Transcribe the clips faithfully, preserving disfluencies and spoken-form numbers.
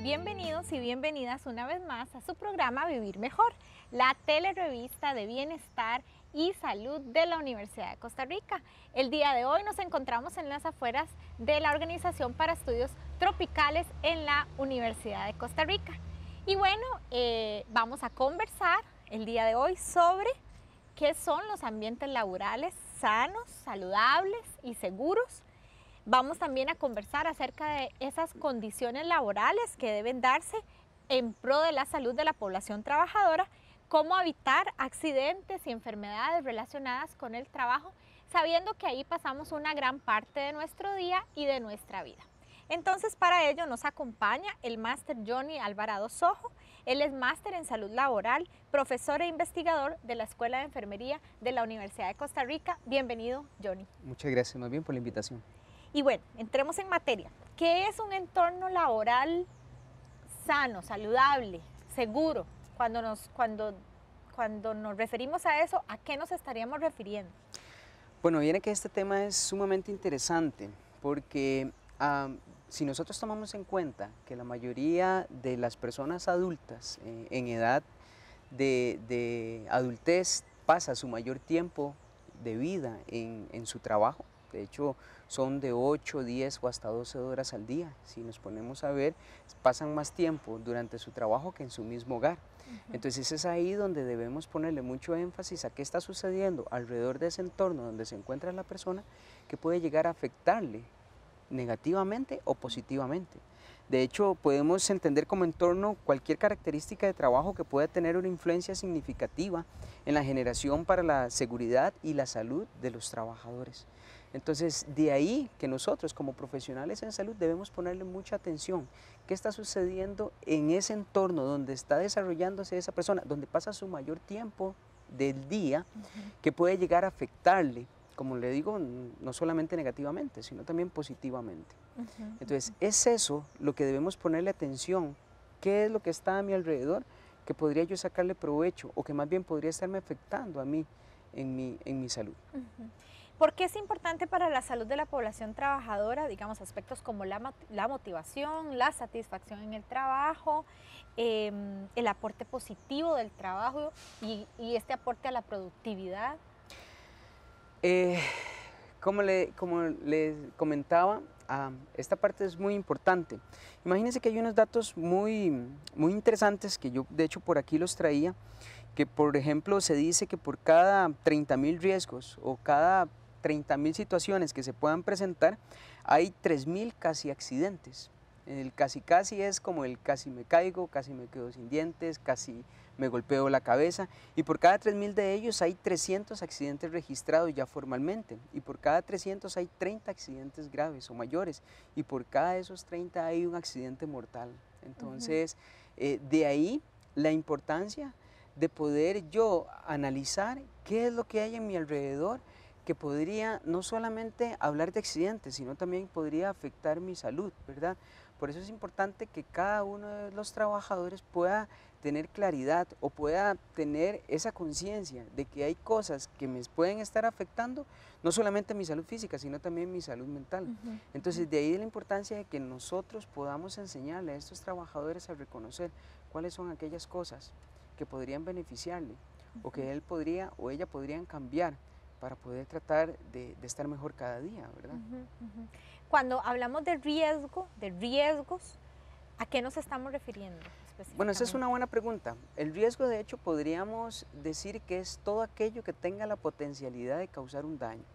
Bienvenidos y bienvenidas una vez más a su programa Vivir Mejor, la telerevista de bienestar y salud de la Universidad de Costa Rica. El día de hoy nos encontramos en las afueras de la Organización para Estudios Tropicales en la Universidad de Costa Rica. Y bueno, eh, vamos a conversar el día de hoy sobre qué son los ambientes laborales sanos, saludables y seguros. Vamos también a conversar acerca de esas condiciones laborales que deben darse en pro de la salud de la población trabajadora, cómo evitar accidentes y enfermedades relacionadas con el trabajo, sabiendo que ahí pasamos una gran parte de nuestro día y de nuestra vida. Entonces, para ello nos acompaña el máster Johnny Alvarado Sojo. Él es máster en salud laboral, profesor e investigador de la Escuela de Enfermería de la Universidad de Costa Rica. Bienvenido, Johnny. Muchas gracias, más bien por la invitación. Y bueno, entremos en materia. ¿Qué es un entorno laboral sano, saludable, seguro? Cuando nos, cuando, cuando nos referimos a eso, ¿a qué nos estaríamos refiriendo? Bueno, viene que este tema es sumamente interesante porque um, si nosotros tomamos en cuenta que la mayoría de las personas adultas eh, en edad de, de adultez pasa su mayor tiempo de vida en, en su trabajo, de hecho son de ocho, diez o hasta doce horas al día. Si nos ponemos a ver, pasan más tiempo durante su trabajo que en su mismo hogar. Uh-huh. Entonces es ahí donde debemos ponerle mucho énfasis a qué está sucediendo alrededor de ese entorno donde se encuentra la persona, que puede llegar a afectarle negativamente o positivamente. De hecho, podemos entender como entorno cualquier característica de trabajo que pueda tener una influencia significativa en la generación para la seguridad y la salud de los trabajadores. Entonces, de ahí que nosotros como profesionales en salud debemos ponerle mucha atención. ¿Qué está sucediendo en ese entorno donde está desarrollándose esa persona, donde pasa su mayor tiempo del día, uh-huh, que puede llegar a afectarle? Como le digo, no solamente negativamente, sino también positivamente. Uh-huh, Entonces, uh-huh, es eso lo que debemos ponerle atención. ¿Qué es lo que está a mi alrededor que podría yo sacarle provecho o que más bien podría estarme afectando a mí en mi, en mi salud? Uh-huh. ¿Por qué es importante para la salud de la población trabajadora, digamos, aspectos como la, la motivación, la satisfacción en el trabajo, eh, el aporte positivo del trabajo y, y este aporte a la productividad? Eh, como, le, como les comentaba, uh, esta parte es muy importante. Imagínense que hay unos datos muy, muy interesantes que yo de hecho por aquí los traía, que por ejemplo se dice que por cada treinta mil riesgos o cada treinta mil situaciones que se puedan presentar, hay tres mil casi accidentes. El casi casi es como el casi me caigo, casi me quedo sin dientes, casi me golpeo la cabeza, y por cada tres mil de ellos hay trescientos accidentes registrados ya formalmente, y por cada trescientos hay treinta accidentes graves o mayores, y por cada de esos treinta hay un accidente mortal. Entonces, uh-huh, eh, de ahí la importancia de poder yo analizar qué es lo que hay en mi alrededor que podría no solamente hablar de accidentes, sino también podría afectar mi salud, ¿verdad? Por eso es importante que cada uno de los trabajadores pueda tener claridad o pueda tener esa conciencia de que hay cosas que me pueden estar afectando, no solamente mi salud física, sino también mi salud mental. Uh-huh. Entonces, de ahí la importancia de que nosotros podamos enseñarle a estos trabajadores a reconocer cuáles son aquellas cosas que podrían beneficiarle, uh-huh, o que él podría o ella podrían cambiar para poder tratar de, de estar mejor cada día, ¿verdad? Uh-huh, uh-huh. Cuando hablamos de riesgo, de riesgos, ¿a qué nos estamos refiriendo específicamente? Bueno, esa es una buena pregunta. El riesgo, de hecho, podríamos decir que es todo aquello que tenga la potencialidad de causar un daño.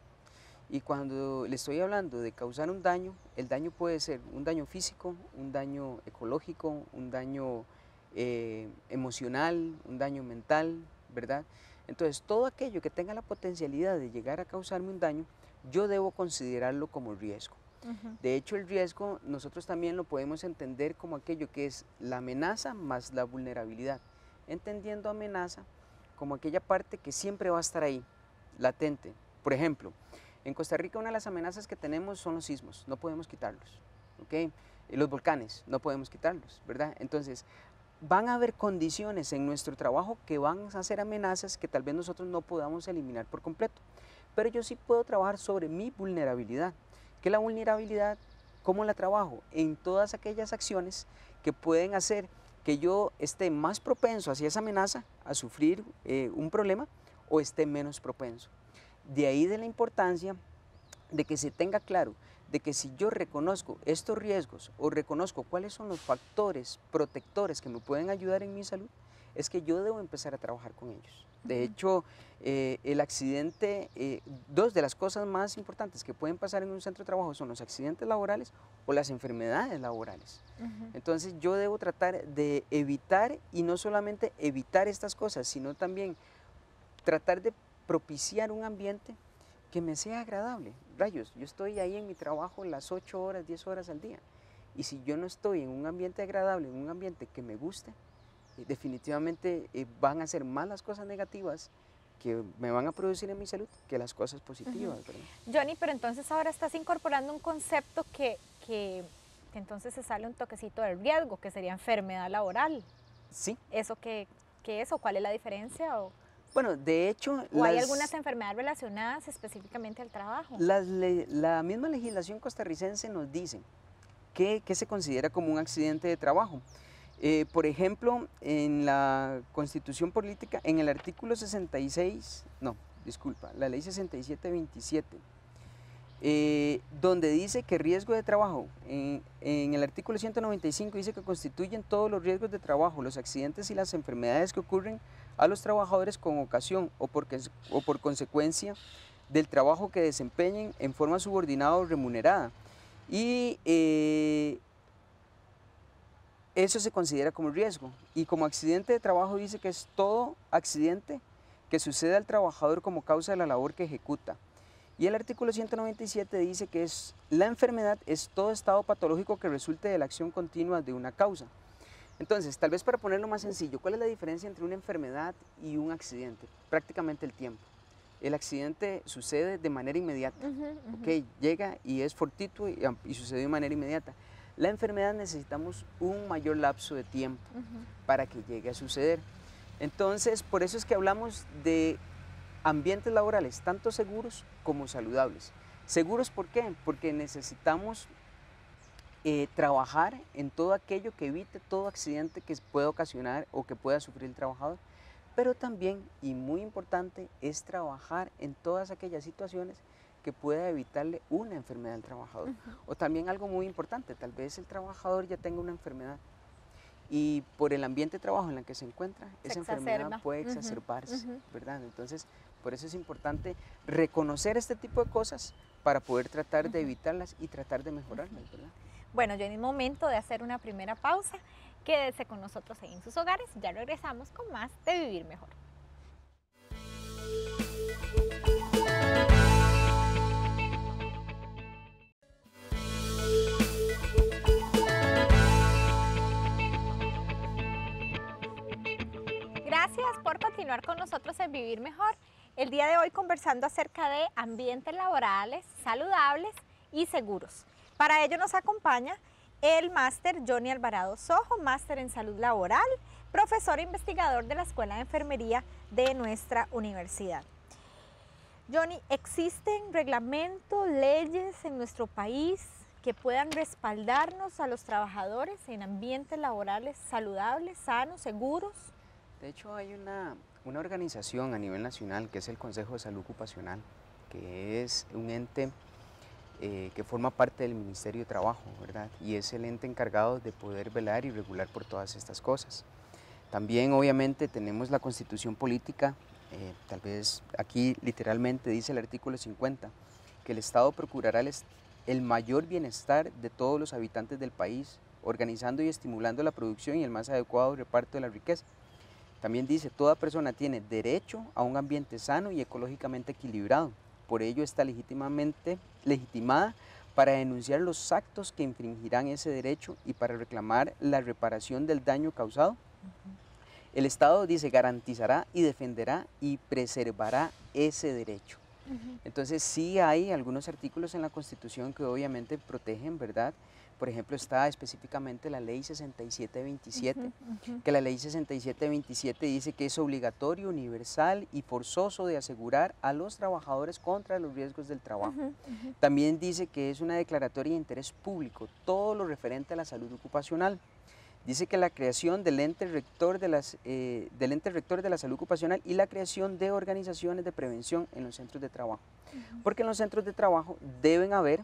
Y cuando le estoy hablando de causar un daño, el daño puede ser un daño físico, un daño ecológico, un daño eh, emocional, un daño mental, ¿verdad? Entonces, todo aquello que tenga la potencialidad de llegar a causarme un daño, yo debo considerarlo como riesgo. Uh-huh. De hecho, el riesgo nosotros también lo podemos entender como aquello que es la amenaza más la vulnerabilidad, entendiendo amenaza como aquella parte que siempre va a estar ahí, latente. Por ejemplo, en Costa Rica una de las amenazas que tenemos son los sismos, no podemos quitarlos, ¿ok? Y los volcanes, no podemos quitarlos, ¿verdad? Entonces, van a haber condiciones en nuestro trabajo que van a ser amenazas que tal vez nosotros no podamos eliminar por completo, pero yo sí puedo trabajar sobre mi vulnerabilidad. ¿Qué es la vulnerabilidad? ¿Cómo la trabajo? En todas aquellas acciones que pueden hacer que yo esté más propenso hacia esa amenaza a sufrir eh, un problema o esté menos propenso. De ahí de la importancia de que se tenga claro de que si yo reconozco estos riesgos o reconozco cuáles son los factores protectores que me pueden ayudar en mi salud, es que yo debo empezar a trabajar con ellos. De hecho, eh, el accidente, eh, dos de las cosas más importantes que pueden pasar en un centro de trabajo son los accidentes laborales o las enfermedades laborales. Uh-huh. Entonces yo debo tratar de evitar, y no solamente evitar estas cosas, sino también tratar de propiciar un ambiente que me sea agradable. Rayos, yo estoy ahí en mi trabajo las ocho horas, diez horas al día, y si yo no estoy en un ambiente agradable, en un ambiente que me guste, definitivamente eh, van a ser más las cosas negativas que me van a producir en mi salud que las cosas positivas. Uh-huh. ¿Verdad? Johnny, pero entonces ahora estás incorporando un concepto que, que, que entonces se sale un toquecito del riesgo, que sería enfermedad laboral. Sí. ¿Eso qué, qué es o cuál es la diferencia? O, bueno, de hecho... ¿O las, hay algunas enfermedades relacionadas específicamente al trabajo? Las, la misma legislación costarricense nos dice que, que se considera como un accidente de trabajo. Eh, por ejemplo, en la Constitución Política, en el artículo sesenta y seis, no, disculpa, la ley sesenta y siete veintisiete, eh, donde dice que riesgo de trabajo, en, en el artículo ciento noventa y cinco dice que constituyen todos los riesgos de trabajo, los accidentes y las enfermedades que ocurren a los trabajadores con ocasión o por, o por consecuencia del trabajo que desempeñen en forma subordinada o remunerada. Y... Eh, eso se considera como riesgo, y como accidente de trabajo dice que es todo accidente que sucede al trabajador como causa de la labor que ejecuta. Y el artículo ciento noventa y siete dice que es, la enfermedad es todo estado patológico que resulte de la acción continua de una causa. Entonces, tal vez para ponerlo más sencillo, ¿cuál es la diferencia entre una enfermedad y un accidente? Prácticamente el tiempo. El accidente sucede de manera inmediata, uh-huh, uh-huh. ¿Okay? Llega y es fortuito y, y sucede de manera inmediata. La enfermedad necesitamos un mayor lapso de tiempo uh-huh. para que llegue a suceder. Entonces, por eso es que hablamos de ambientes laborales, tanto seguros como saludables. ¿Seguros por qué? Porque necesitamos eh, trabajar en todo aquello que evite todo accidente que pueda ocasionar o que pueda sufrir el trabajador. Pero también, y muy importante, es trabajar en todas aquellas situaciones que pueda evitarle una enfermedad al trabajador. Uh-huh. O también algo muy importante, tal vez el trabajador ya tenga una enfermedad y por el ambiente de trabajo en el que se encuentra, se esa exacerba. enfermedad puede exacerbarse, uh-huh. ¿verdad? Entonces, por eso es importante reconocer este tipo de cosas para poder tratar uh-huh. de evitarlas y tratar de mejorarlas, ¿verdad? Bueno, ya es momento de hacer una primera pausa. Quédese con nosotros ahí en sus hogares, ya regresamos con más de Vivir Mejor. Gracias por continuar con nosotros en Vivir Mejor. El día de hoy conversando acerca de ambientes laborales, saludables y seguros. Para ello nos acompaña el máster Johnny Alvarado Sojo, máster en salud laboral, profesor e investigador de la Escuela de Enfermería de nuestra universidad. Johnny, ¿existen reglamentos, leyes en nuestro país que puedan respaldarnos a los trabajadores en ambientes laborales saludables, sanos, seguros? De hecho, hay una, una organización a nivel nacional que es el Consejo de Salud Ocupacional, que es un ente eh, que forma parte del Ministerio de Trabajo, ¿verdad? Y es el ente encargado de poder velar y regular por todas estas cosas. También, obviamente, tenemos la Constitución Política, eh, tal vez aquí literalmente dice el artículo cincuenta, que el Estado procurará el, el mayor bienestar de todos los habitantes del país, organizando y estimulando la producción y el más adecuado reparto de la riqueza. También dice, toda persona tiene derecho a un ambiente sano y ecológicamente equilibrado. Por ello está legítimamente legitimada para denunciar los actos que infringirán ese derecho y para reclamar la reparación del daño causado. Uh-huh. El Estado, dice, garantizará y defenderá y preservará ese derecho. Uh-huh. Entonces sí hay algunos artículos en la Constitución que obviamente protegen, ¿verdad? Por ejemplo, está específicamente la ley sesenta y siete veintisiete, uh-huh, uh-huh. que la ley sesenta y siete veintisiete dice que es obligatorio, universal y forzoso de asegurar a los trabajadores contra los riesgos del trabajo. Uh-huh, uh-huh. También dice que es una declaratoria de interés público, todo lo referente a la salud ocupacional. Dice que la creación del ente rector de, las, eh, del ente rector de la salud ocupacional y la creación de organizaciones de prevención en los centros de trabajo. Uh-huh. Porque en los centros de trabajo deben haber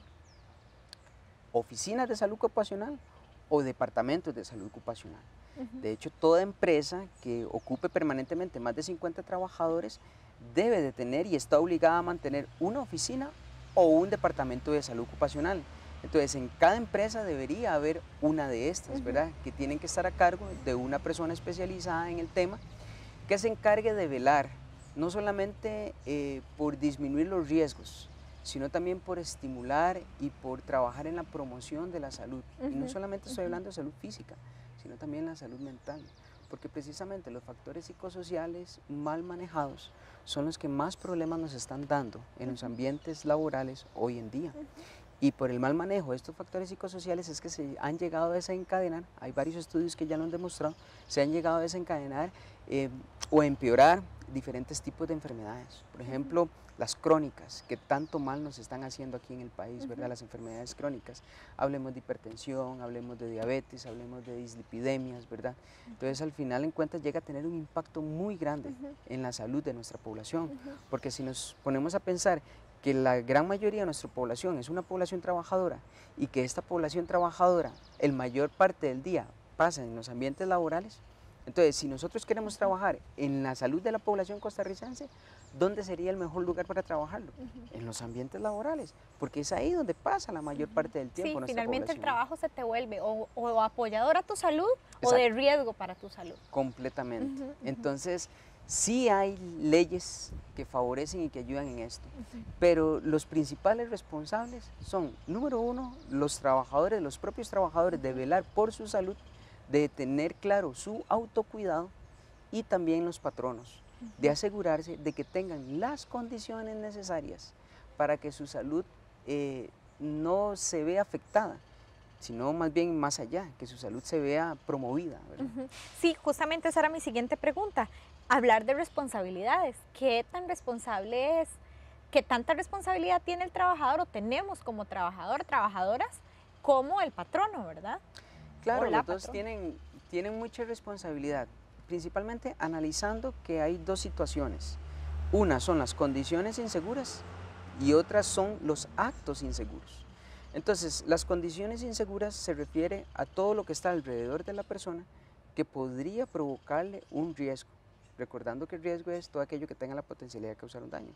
oficinas de salud ocupacional o departamentos de salud ocupacional. Uh-huh. De hecho, toda empresa que ocupe permanentemente más de cincuenta trabajadores debe de tener y está obligada a mantener una oficina o un departamento de salud ocupacional. Entonces, en cada empresa debería haber una de estas, ¿verdad? Que tienen que estar a cargo de una persona especializada en el tema que se encargue de velar, no solamente eh, por disminuir los riesgos, sino también por estimular y por trabajar en la promoción de la salud. Uh-huh. Y no solamente estoy hablando de salud física, sino también la salud mental, porque precisamente los factores psicosociales mal manejados son los que más problemas nos están dando en los ambientes laborales hoy en día. Uh-huh. Y por el mal manejo de estos factores psicosociales es que se han llegado a desencadenar, hay varios estudios que ya lo han demostrado, se han llegado a desencadenar eh, o empeorar diferentes tipos de enfermedades. Por ejemplo, uh-huh. las crónicas, que tanto mal nos están haciendo aquí en el país, uh-huh. ¿verdad? Las enfermedades crónicas. Hablemos de hipertensión, hablemos de diabetes, hablemos de dislipidemias, ¿verdad? Uh-huh. Entonces, al final en cuentas llega a tener un impacto muy grande uh-huh. en la salud de nuestra población, uh-huh. porque si nos ponemos a pensar que la gran mayoría de nuestra población es una población trabajadora y que esta población trabajadora, el mayor parte del día, pasa en los ambientes laborales, entonces si nosotros queremos trabajar en la salud de la población costarricense, ¿dónde sería el mejor lugar para trabajarlo? Uh-huh. En los ambientes laborales, porque es ahí donde pasa la mayor parte del tiempo. Sí, finalmente población. El trabajo se te vuelve o, o apoyador a tu salud. Exacto. O de riesgo para tu salud. Completamente. Uh-huh, uh-huh. Entonces, sí hay leyes que favorecen y que ayudan en esto, uh-huh. pero los principales responsables son, número uno, los trabajadores, los propios trabajadores, uh-huh. de velar por su salud, de tener claro su autocuidado, y también los patronos, uh-huh. de asegurarse de que tengan las condiciones necesarias para que su salud eh, no se vea afectada, sino más bien más allá, que su salud se vea promovida, ¿verdad? Uh-huh. Sí, justamente esa era mi siguiente pregunta. Hablar de responsabilidades. ¿Qué tan responsable es? ¿Qué tanta responsabilidad tiene el trabajador o tenemos como trabajador, trabajadoras, como el patrono, verdad? Claro, los dos tienen, tienen mucha responsabilidad, principalmente analizando que hay dos situaciones. Una son las condiciones inseguras y otras son los actos inseguros. Entonces, las condiciones inseguras se refiere a todo lo que está alrededor de la persona que podría provocarle un riesgo, recordando que el riesgo es todo aquello que tenga la potencialidad de causar un daño.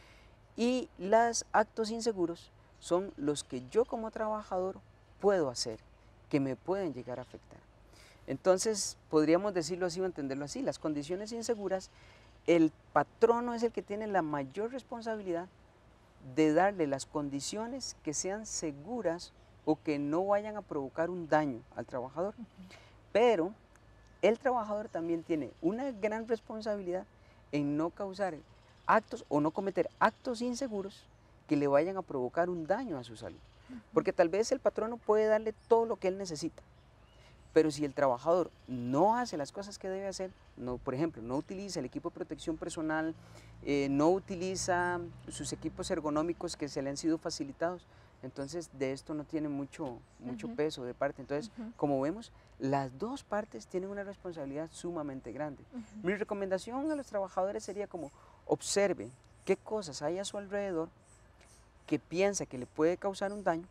Y los actos inseguros son los que yo como trabajador puedo hacer, que me pueden llegar a afectar. Entonces, podríamos decirlo así o entenderlo así, las condiciones inseguras, el patrono es el que tiene la mayor responsabilidad de darle las condiciones que sean seguras o que no vayan a provocar un daño al trabajador. Uh-huh. Pero el trabajador también tiene una gran responsabilidad en no causar actos o no cometer actos inseguros que le vayan a provocar un daño a su salud. Uh-huh. Porque tal vez el patrono puede darle todo lo que él necesita, pero si el trabajador no hace las cosas que debe hacer, no, por ejemplo, no utiliza el equipo de protección personal, eh, no utiliza sus equipos ergonómicos que se le han sido facilitados, entonces de esto no tiene mucho, mucho uh-huh. peso de parte. Entonces, uh-huh. como vemos, las dos partes tienen una responsabilidad sumamente grande. Uh-huh. Mi recomendación a los trabajadores sería como observe qué cosas hay a su alrededor que piensa que le puede causar un daño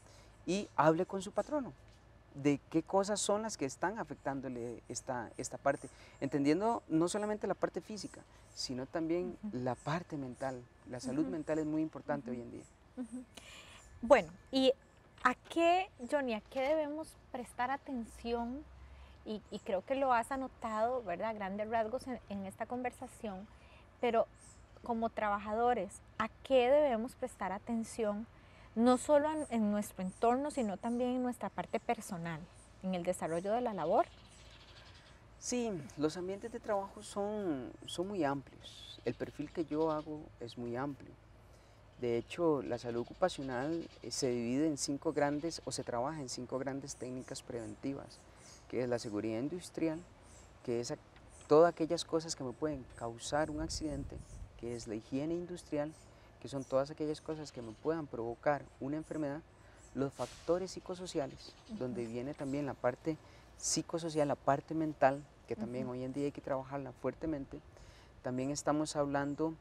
y hable con su patrono de qué cosas son las que están afectándole esta, esta parte, entendiendo no solamente la parte física, sino también uh-huh. la parte mental. La salud uh-huh. mental es muy importante uh-huh. hoy en día. Uh-huh. Bueno, ¿y a qué, Johnny, a qué debemos prestar atención? Y, y creo que lo has anotado, ¿verdad? Grandes rasgos en, en esta conversación, pero como trabajadores, ¿a qué debemos prestar atención? No solo en, en nuestro entorno, sino también en nuestra parte personal, en el desarrollo de la labor. Sí, los ambientes de trabajo son, son muy amplios. El perfil que yo hago es muy amplio. De hecho, la salud ocupacional se divide en cinco grandes, o se trabaja en cinco grandes técnicas preventivas, que es la seguridad industrial, que es a, todas aquellas cosas que me pueden causar un accidente, que es la higiene industrial, que son todas aquellas cosas que me puedan provocar una enfermedad, los factores psicosociales, uh-huh. donde viene también la parte psicosocial, la parte mental, que también uh-huh. hoy en día hay que trabajarla fuertemente. También estamos hablando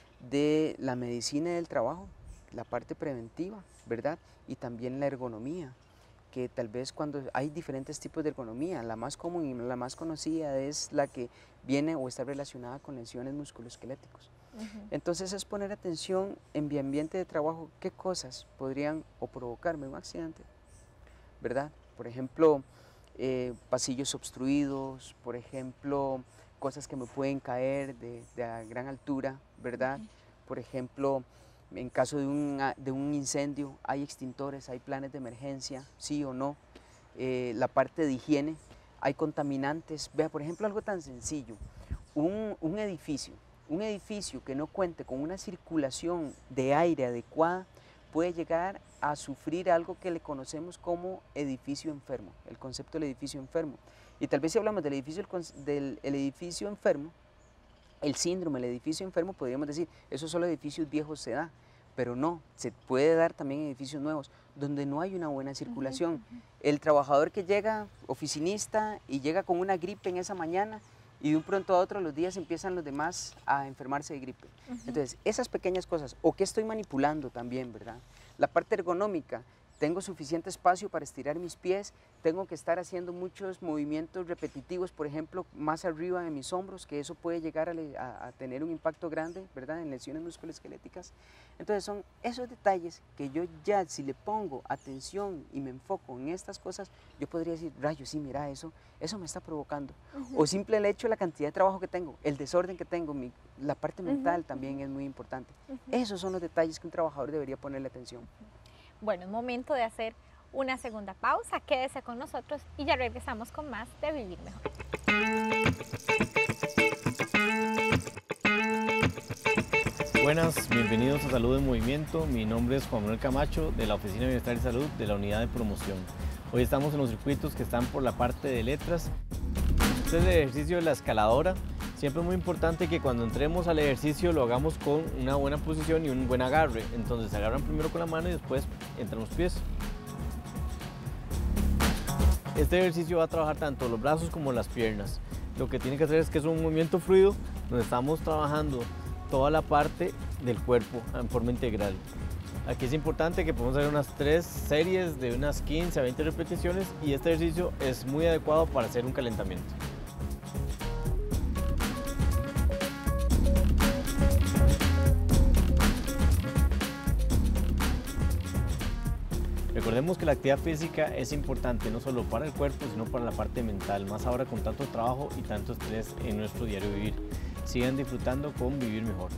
de la medicina del trabajo, la parte preventiva, ¿verdad? Y también la ergonomía, que tal vez cuando hay diferentes tipos de ergonomía, la más común y la más conocida es la que viene o está relacionada con lesiones musculoesqueléticos. Uh-huh. Entonces es poner atención en mi ambiente de trabajo, qué cosas podrían o provocarme un accidente, ¿verdad? Por ejemplo, eh, pasillos obstruidos, por ejemplo, cosas que me pueden caer de, de a gran altura, ¿verdad? Uh-huh. Por ejemplo, en caso de un, de un incendio, hay extintores, hay planes de emergencia, sí o no. Eh, la parte de higiene, hay contaminantes. Vea, por ejemplo, algo tan sencillo, un, un edificio, un edificio que no cuente con una circulación de aire adecuada puede llegar a sufrir algo que le conocemos como edificio enfermo, el concepto del edificio enfermo. Y tal vez si hablamos del edificio, del el edificio enfermo, el síndrome del edificio enfermo, podríamos decir, esos solo edificios viejos se da, pero no, se puede dar también en edificios nuevos, donde no hay una buena circulación. Uh-huh, uh-huh. El trabajador que llega, oficinista, y llega con una gripe en esa mañana, y de un pronto a otro los días empiezan los demás a enfermarse de gripe. Uh-huh. Entonces, esas pequeñas cosas, o que estoy manipulando también, ¿verdad? La parte ergonómica, tengo suficiente espacio para estirar mis pies, tengo que estar haciendo muchos movimientos repetitivos, por ejemplo, más arriba de mis hombros, que eso puede llegar a, a, a tener un impacto grande, ¿verdad?, en lesiones musculoesqueléticas. Entonces son esos detalles que yo ya, si le pongo atención y me enfoco en estas cosas, yo podría decir, rayos, sí, mira, eso, eso me está provocando. Uh-huh. O simple el hecho de la cantidad de trabajo que tengo, el desorden que tengo, mi, la parte mental uh-huh. también es muy importante. Uh-huh. Esos son los detalles que un trabajador debería ponerle atención. Bueno, es momento de hacer una segunda pausa. Quédese con nosotros y ya regresamos con más de Vivir Mejor. Buenas, bienvenidos a Salud en Movimiento. Mi nombre es Juan Manuel Camacho de la Oficina de Bienestar y Salud de la Unidad de Promoción. Hoy estamos en los circuitos que están por la parte de letras. Este es el ejercicio de la escaladora. Siempre es muy importante que cuando entremos al ejercicio lo hagamos con una buena posición y un buen agarre. Entonces se agarran primero con la mano y después entran los pies. Este ejercicio va a trabajar tanto los brazos como las piernas. Lo que tiene que hacer es que es un movimiento fluido donde estamos trabajando toda la parte del cuerpo en forma integral. Aquí es importante que podamos hacer unas tres series de unas quince a veinte repeticiones y este ejercicio es muy adecuado para hacer un calentamiento. Recordemos que la actividad física es importante no solo para el cuerpo, sino para la parte mental, más ahora con tanto trabajo y tanto estrés en nuestro diario vivir. Sigan disfrutando con Vivir Mejor.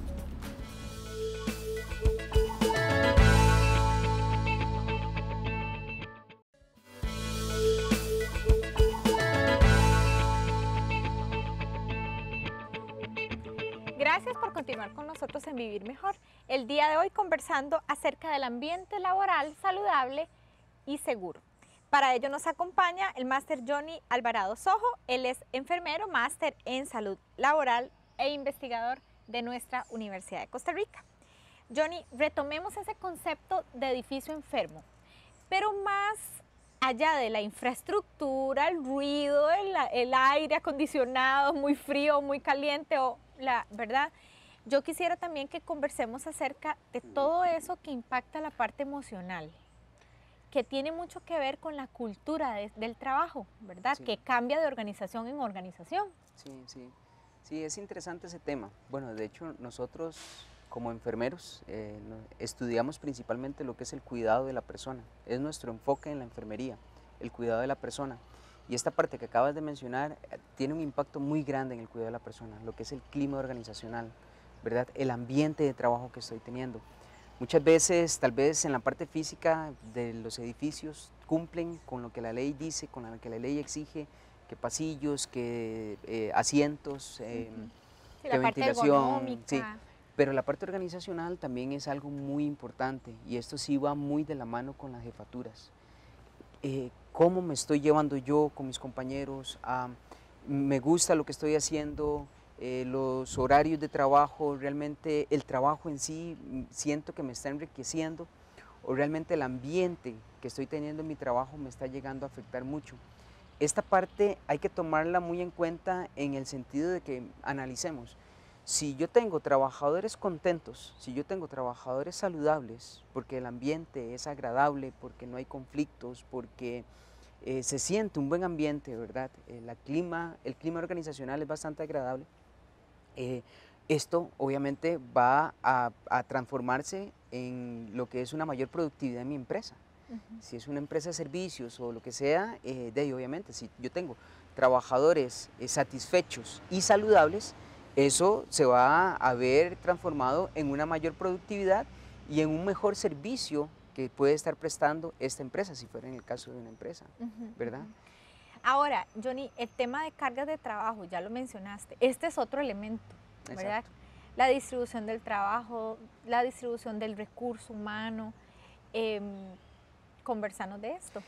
Gracias por continuar con nosotros en Vivir Mejor. El día de hoy conversando acerca del ambiente laboral saludable y seguro. Para ello nos acompaña el máster Johnny Alvarado Sojo. Él es enfermero, máster en salud laboral e investigador de nuestra Universidad de Costa Rica. Johnny, retomemos ese concepto de edificio enfermo, pero más allá de la infraestructura, el ruido, el, el aire acondicionado, muy frío, muy caliente, o la verdad, yo quisiera también que conversemos acerca de todo eso que impacta la parte emocional, que tiene mucho que ver con la cultura de, del trabajo, ¿verdad? Sí. Que cambia de organización en organización. Sí, sí, sí, es interesante ese tema. Bueno, de hecho, nosotros como enfermeros eh, estudiamos principalmente lo que es el cuidado de la persona. Es nuestro enfoque en la enfermería, el cuidado de la persona. Y esta parte que acabas de mencionar eh, tiene un impacto muy grande en el cuidado de la persona, lo que es el clima organizacional, ¿verdad? El ambiente de trabajo que estoy teniendo. Muchas veces, tal vez en la parte física de los edificios, cumplen con lo que la ley dice, con lo que la ley exige, que pasillos, que eh, asientos, eh, sí, que la ventilación. Sí, pero la parte organizacional también es algo muy importante y esto sí va muy de la mano con las jefaturas. Eh, ¿Cómo me estoy llevando yo con mis compañeros? Ah, ¿me gusta lo que estoy haciendo? Eh, los horarios de trabajo, realmente el trabajo en sí, siento que me está enriqueciendo, o realmente el ambiente que estoy teniendo en mi trabajo me está llegando a afectar mucho. esta parte hay que tomarla muy en cuenta en el sentido de que analicemos. Si yo tengo trabajadores contentos, si yo tengo trabajadores saludables, porque el ambiente es agradable, porque no hay conflictos, porque eh, se siente un buen ambiente, ¿verdad? Eh, la clima, el clima organizacional es bastante agradable. Eh, esto obviamente va a, a transformarse en lo que es una mayor productividad en mi empresa. Uh-huh. Si es una empresa de servicios o lo que sea, eh, de ahí obviamente, si yo tengo trabajadores eh, satisfechos y saludables, eso se va a ver transformado en una mayor productividad y en un mejor servicio que puede estar prestando esta empresa, si fuera en el caso de una empresa, uh-huh, ¿verdad? Uh-huh. Ahora, Johnny, el tema de cargas de trabajo, ya lo mencionaste, este es otro elemento, ¿verdad? Exacto. La distribución del trabajo, la distribución del recurso humano, eh, conversarnos de esto.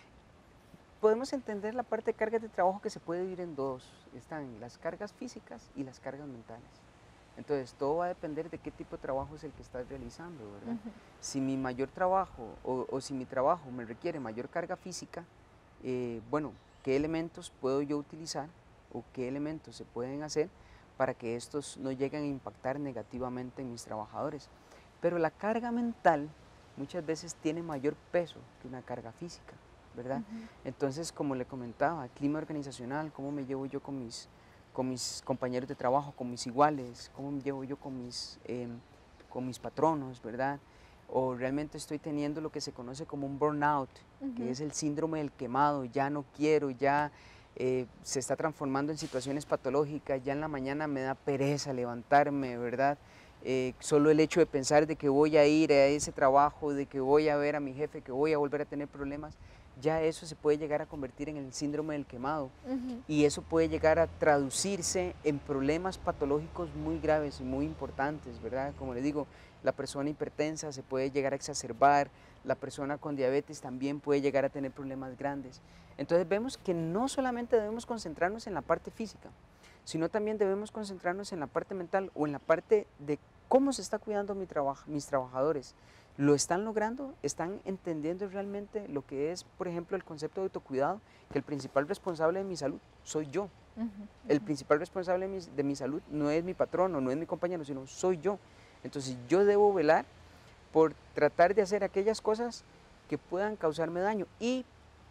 Podemos entender la parte de cargas de trabajo que se puede dividir en dos, están las cargas físicas y las cargas mentales. Entonces, todo va a depender de qué tipo de trabajo es el que estás realizando, ¿verdad? Uh-huh. Si mi mayor trabajo o, o si mi trabajo me requiere mayor carga física, eh, bueno, ¿qué elementos puedo yo utilizar o qué elementos se pueden hacer para que estos no lleguen a impactar negativamente en mis trabajadores? Pero la carga mental muchas veces tiene mayor peso que una carga física, ¿verdad? Uh-huh. Entonces, como le comentaba, el clima organizacional, cómo me llevo yo con mis, con mis compañeros de trabajo, con mis iguales, cómo me llevo yo con mis, eh, con mis patronos, ¿verdad? O realmente estoy teniendo lo que se conoce como un burnout, uh-huh. que es el síndrome del quemado, ya no quiero, ya eh, se está transformando en situaciones patológicas, ya en la mañana me da pereza levantarme, ¿verdad? Eh, solo el hecho de pensar de que voy a ir a ese trabajo, de que voy a ver a mi jefe, que voy a volver a tener problemas, ya eso se puede llegar a convertir en el síndrome del quemado. Uh-huh. Y eso puede llegar a traducirse en problemas patológicos muy graves y muy importantes, ¿verdad? Como le digo, la persona hipertensa se puede llegar a exacerbar, la persona con diabetes también puede llegar a tener problemas grandes. Entonces vemos que no solamente debemos concentrarnos en la parte física, sino también debemos concentrarnos en la parte mental o en la parte de cómo se está cuidando mi trabajo, mis trabajadores. ¿Lo están logrando? ¿Están entendiendo realmente lo que es, por ejemplo, el concepto de autocuidado? Que el principal responsable de mi salud soy yo. Uh-huh, uh-huh. El principal responsable de mi, de mi salud no es mi patrón o no es mi compañero, sino soy yo. Entonces yo debo velar por tratar de hacer aquellas cosas que puedan causarme daño y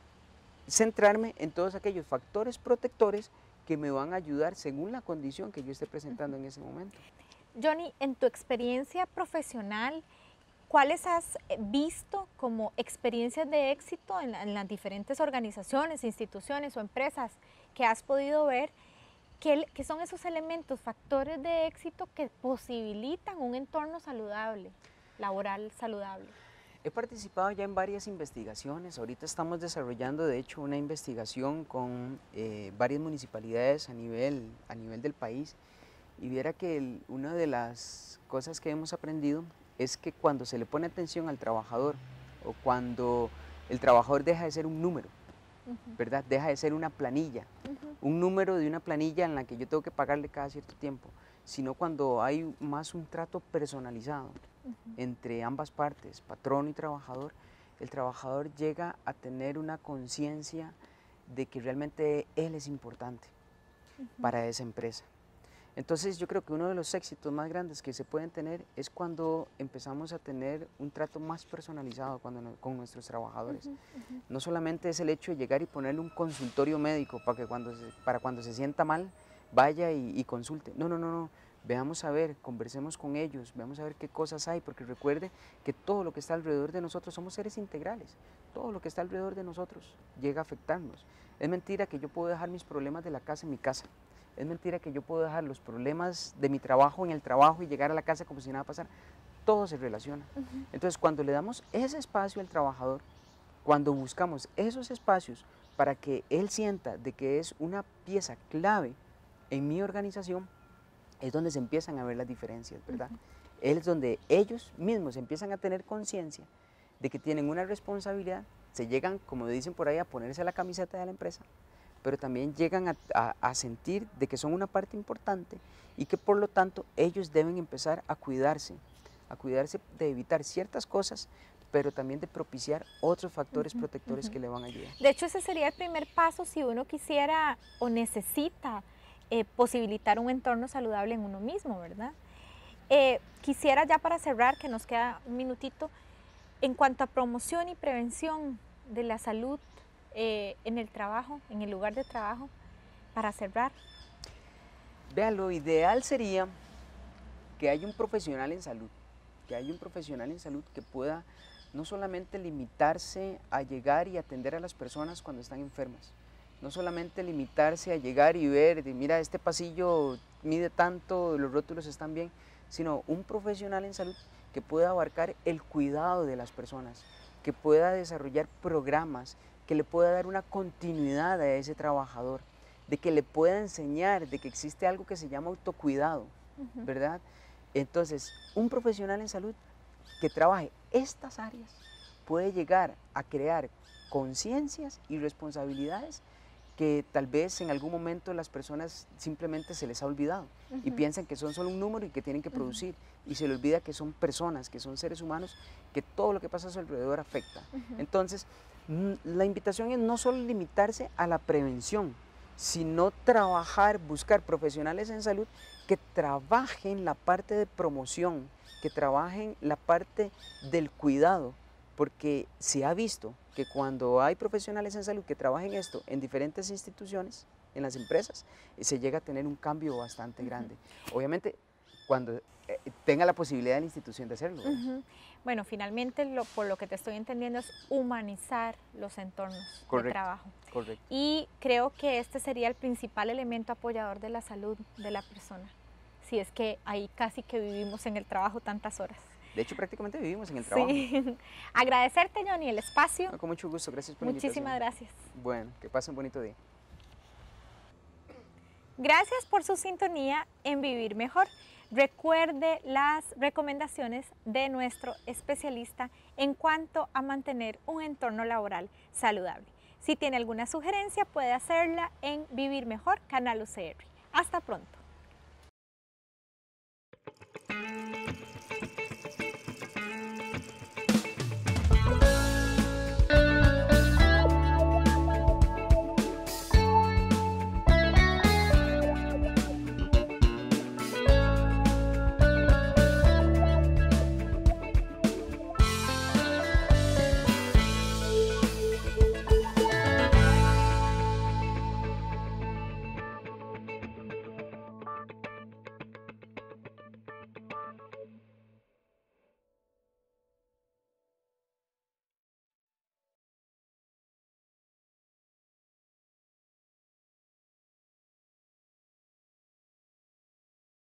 centrarme en todos aquellos factores protectores que me van a ayudar según la condición que yo esté presentando uh-huh. en ese momento. Johnny, en tu experiencia profesional, ¿cuáles has visto como experiencias de éxito en, en las diferentes organizaciones, instituciones o empresas que has podido ver? ¿Qué, qué son esos elementos, factores de éxito que posibilitan un entorno saludable, laboral saludable? He participado ya en varias investigaciones. Ahorita estamos desarrollando, de hecho, una investigación con eh, varias municipalidades a nivel, a nivel del país. Y viera que el, una de las cosas que hemos aprendido es que cuando se le pone atención al trabajador o cuando el trabajador deja de ser un número, uh-huh. ¿verdad? Deja de ser una planilla, uh-huh. un número de una planilla en la que yo tengo que pagarle cada cierto tiempo, sino cuando hay más un trato personalizado uh-huh. entre ambas partes, patrón y trabajador, el trabajador llega a tener una conciencia de que realmente él es importante uh-huh. para esa empresa. Entonces yo creo que uno de los éxitos más grandes que se pueden tener es cuando empezamos a tener un trato más personalizado cuando no, con nuestros trabajadores. Uh-huh, uh-huh. No solamente es el hecho de llegar y ponerle un consultorio médico para que cuando se, para cuando se sienta mal vaya y, y consulte. No, no, no, no. Veamos a ver, conversemos con ellos, veamos a ver qué cosas hay, porque recuerde que todo lo que está alrededor de nosotros somos seres integrales. Todo lo que está alrededor de nosotros llega a afectarnos. Es mentira que yo puedo dejar mis problemas de la casa en mi casa. Es mentira que yo puedo dejar los problemas de mi trabajo en el trabajo y llegar a la casa como si nada pasara. Todo se relaciona. Uh-huh. Entonces, cuando le damos ese espacio al trabajador, cuando buscamos esos espacios para que él sienta de que es una pieza clave en mi organización, es donde se empiezan a ver las diferencias, ¿verdad? Uh-huh. Es donde ellos mismos empiezan a tener conciencia de que tienen una responsabilidad, se llegan, como dicen por ahí, a ponerse la camiseta de la empresa, pero también llegan a, a, a sentir de que son una parte importante y que por lo tanto ellos deben empezar a cuidarse, a cuidarse de evitar ciertas cosas pero también de propiciar otros factores uh-huh, protectores uh-huh. que le van a ayudar. De hecho, ese sería el primer paso si uno quisiera o necesita eh, posibilitar un entorno saludable en uno mismo, ¿verdad? Eh, quisiera ya para cerrar, que nos queda un minutito, en cuanto a promoción y prevención de la salud eh, en el trabajo, en el lugar de trabajo, para cerrar. Vea, lo ideal sería que haya un profesional en salud, que haya un profesional en salud que pueda no solamente limitarse a llegar y atender a las personas cuando están enfermas, no solamente limitarse a llegar y ver, mira, este pasillo mide tanto, los rótulos están bien, sino un profesional en salud que pueda abarcar el cuidado de las personas, que pueda desarrollar programas, que le pueda dar una continuidad a ese trabajador, de que le pueda enseñar de que existe algo que se llama autocuidado, uh-huh. ¿verdad? Entonces, un profesional en salud que trabaje estas áreas puede llegar a crear conciencias y responsabilidades que tal vez en algún momento las personas simplemente se les ha olvidado uh-huh. y piensan que son solo un número y que tienen que producir uh-huh. y se les olvida que son personas, que son seres humanos, que todo lo que pasa a su alrededor afecta. Uh-huh. Entonces, la invitación es no solo limitarse a la prevención, sino trabajar, buscar profesionales en salud que trabajen la parte de promoción, que trabajen la parte del cuidado, porque se ha visto que cuando hay profesionales en salud que trabajen esto en diferentes instituciones, en las empresas, se llega a tener un cambio bastante grande. Uh-huh. Obviamente, cuando eh, tenga la posibilidad de la institución de hacerlo. Uh-huh. Bueno, finalmente, lo, por lo que te estoy entendiendo, es humanizar los entornos correcto, de trabajo. Correcto. Y creo que este sería el principal elemento apoyador de la salud de la persona, si es que ahí casi que vivimos en el trabajo tantas horas. De hecho, prácticamente vivimos en el trabajo. Sí. Agradecerte, Johnny, el espacio. No, con mucho gusto, gracias por la invitación. Muchísimas gracias. Bueno, que pasen un bonito día. Gracias por su sintonía en Vivir Mejor. Recuerde las recomendaciones de nuestro especialista en cuanto a mantener un entorno laboral saludable. Si tiene alguna sugerencia, puede hacerla en Vivir Mejor, Canal U C R. Hasta pronto.